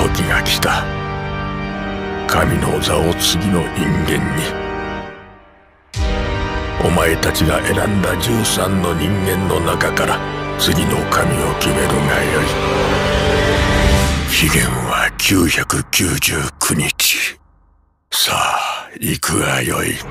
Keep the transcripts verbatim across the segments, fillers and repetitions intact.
時が来た。神の座を次の人間に。お前たちが選んだじゅうさんの人間の中から次の神を決めるがよい。期限はきゅうひゃくきゅうじゅうきゅうにち。さあ行くがよい。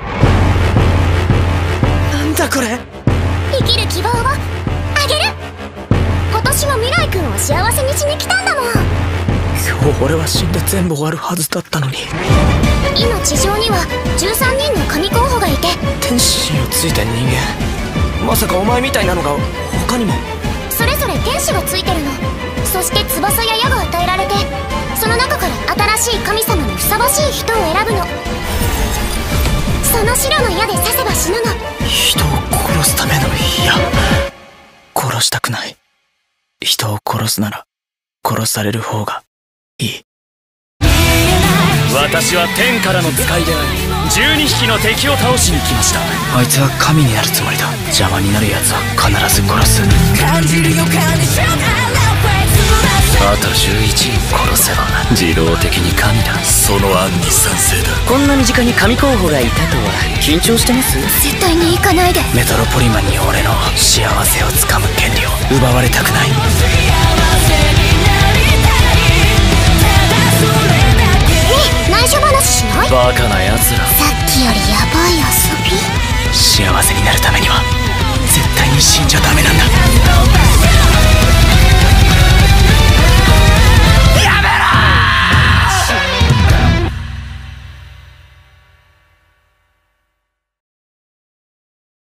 なんだこれ。 生きる希望をあげる。今年も未来君を幸せにしに来たんだもん。 今日俺は死んで全部終わるはずだったのに。 今地上にはじゅうさんにんの神候補がいて、 天使のついた人間、まさかお前みたいなのが他にも。 それぞれ天使がついてるの。そして翼や矢が与えられて、その中から新しい神様にふさわしい人を選ぶの。その白の矢で刺せば死ぬの。 人を殺すための矢。殺したくない。人を殺すなら殺される方がいい。 私は天からの使いであり、じゅうにひきの敵を倒しに来ました。 あいつは神になるつもりだ。邪魔になる奴は必ず殺す。あとじゅういちにん殺せば自動的に神だ。 その案に賛成だ。 こんな身近に神候補がいたとは緊張してます？ 絶対に行かないで。 メトロポリマンに俺の幸せをつかむ権利を奪われたくない。 内緒話しない？ バカな奴ら。 さっきよりヤバい遊び。 幸せになるためには絶対に死んじゃダメだ。